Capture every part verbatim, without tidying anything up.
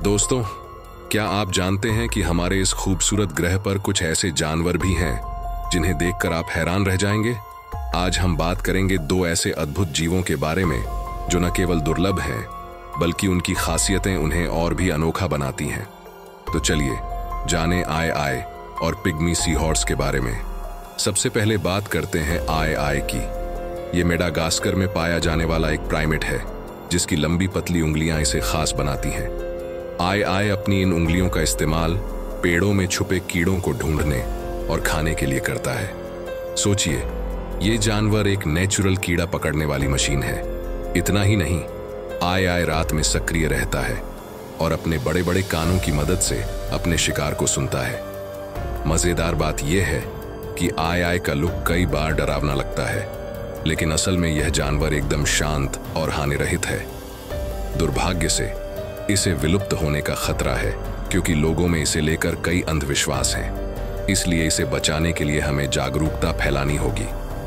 दोस्तों, क्या आप जानते हैं कि हमारे इस खूबसूरत ग्रह पर कुछ ऐसे जानवर भी हैं जिन्हें देखकर आप हैरान रह जाएंगे। आज हम बात करेंगे दो ऐसे अद्भुत जीवों के बारे में जो न केवल दुर्लभ हैं बल्कि उनकी खासियतें उन्हें और भी अनोखा बनाती हैं। तो चलिए जाने आय आय और पिग्मी सी हॉर्स के बारे में। सबसे पहले बात करते हैं आय आय की। ये मेडागास्कर में पाया जाने वाला एक प्राइमेट है जिसकी लंबी पतली उंगलियां इसे खास बनाती हैं। आय आय अपनी इन उंगलियों का इस्तेमाल पेड़ों में छुपे कीड़ों को ढूंढने और खाने के लिए करता है। सोचिए, ये जानवर एक नेचुरल कीड़ा पकड़ने वाली मशीन है। इतना ही नहीं, आय आय रात में सक्रिय रहता है और अपने बड़े बड़े कानों की मदद से अपने शिकार को सुनता है। मजेदार बात यह है कि आय आय का लुक कई बार डरावना लगता है, लेकिन असल में यह जानवर एकदम शांत और हानिरहित है। दुर्भाग्य से इसे विलुप्त होने का खतरा है क्योंकि लोगों में इसे लेकर कई अंधविश्वास हैं। इसलिए इसे बचाने के लिए हमें जागरूकता फैलानी होगी।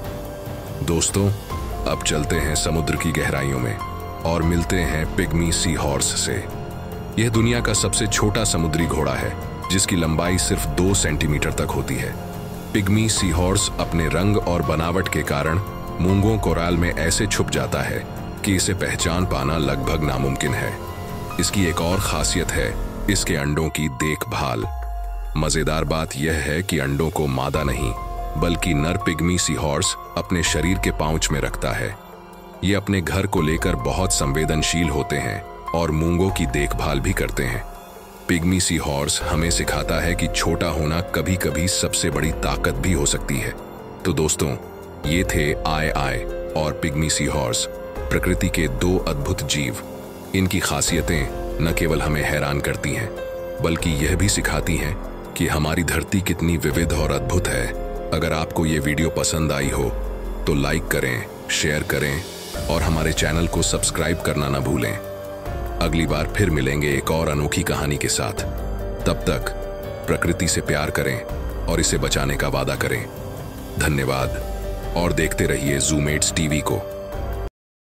दोस्तों, अब चलते हैं समुद्र की गहराइयों में और मिलते हैं पिग्मी सी हॉर्स से। यह दुनिया का सबसे छोटा समुद्री घोड़ा है जिसकी लंबाई सिर्फ दो सेंटीमीटर तक होती है। पिग्मी सी हॉर्स अपने रंग और बनावट के कारण मूंगों कोराल में ऐसे छुप जाता है कि इसे पहचान पाना लगभग नामुमकिन है। इसकी एक और खासियत है इसके अंडों की देखभाल। मजेदार बात यह है कि अंडों को मादा नहीं बल्कि नर पिग्मी सी हॉर्स अपने शरीर के पाउच में रखता है। ये अपने घर को लेकर बहुत संवेदनशील होते हैं और मूंगों की देखभाल भी करते हैं। पिग्मी सी हॉर्स हमें सिखाता है कि छोटा होना कभी कभी सबसे बड़ी ताकत भी हो सकती है। तो दोस्तों, ये थे आय आय और पिग्मी सी हॉर्स, प्रकृति के दो अद्भुत जीव। इनकी खासियतें न केवल हमें हैरान करती हैं बल्कि यह भी सिखाती हैं कि हमारी धरती कितनी विविध और अद्भुत है। अगर आपको ये वीडियो पसंद आई हो तो लाइक करें, शेयर करें और हमारे चैनल को सब्सक्राइब करना न भूलें। अगली बार फिर मिलेंगे एक और अनोखी कहानी के साथ। तब तक प्रकृति से प्यार करें और इसे बचाने का वादा करें। धन्यवाद और देखते रहिए ज़ूमेट्स टीवी को।